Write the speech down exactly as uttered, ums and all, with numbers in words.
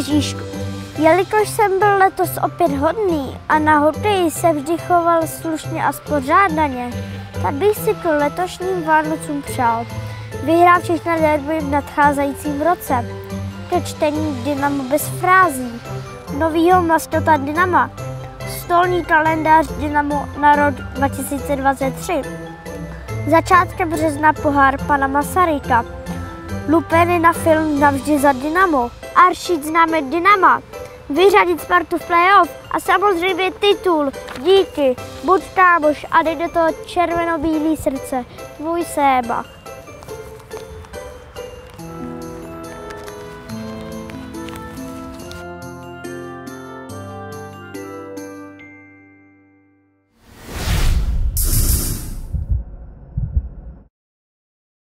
Ježíšku, jelikož jsem byl letos opět hodný a na hokeji se vždy choval slušně a spořádaně, tak bych si k letošním Vánocům přál vyhrát všechna derby v nadcházejícím roce, ke čtení Dynamo bez frází, novýho maskota Dynama, stolní kalendář Dynamo na rok dva tisíce dvacet tři, začátkem března pohár pana Masaryka, lupeny na film Navždy za Dynamo, aršít známe Dynama, vyřadit Spartu v playoff a samozřejmě titul. Díky, buď kámoš a dej do toho červeno-bílý srdce. Tvůj Séba.